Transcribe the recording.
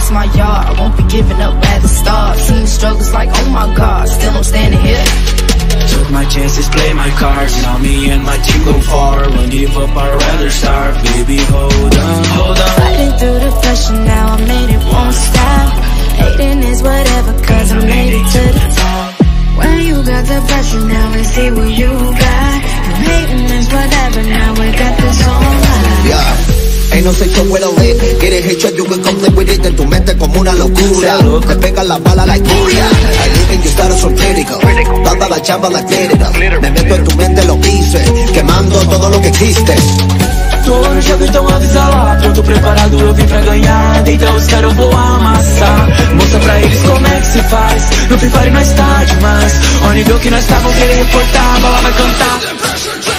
it's my yard. I won't be giving up at the start. Seen struggles like, oh my God, still I'm standing here. Took my chances, play my cards. Now me and my team go far. Won't give up, I'd rather start. Baby, hold on, hold on. Fighting through the pressure, now I made it, won't stop. Hating is whatever, cause I made it to the top. When you got the pressure, now I see what you got. And hating is whatever, now we got this on live. Yeah, ain't no sexo puedo ver. Get it hecho, you will come with it. En tu mente como una locura. Te pega la bala like Julia. I live in you status so critical. Toda la chamba like glitter. Me meto en tu mente, lo quise. Quemando todo lo que existe. Tô no jogo, então avisa lá. Pronto, preparado, eu vim pra ganhar. Então os caras eu vou amassar. Mostra pra eles como é que se faz. No Free Fire nós tá demais. Ó, nível que nós tá, vão querer reportar. A bala vai cantar.